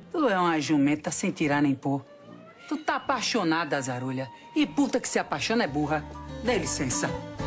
Tu é uma jumenta sem tirar nem pôr. Tu tá apaixonada, Zarulha. E puta que se apaixona é burra. Dê licença.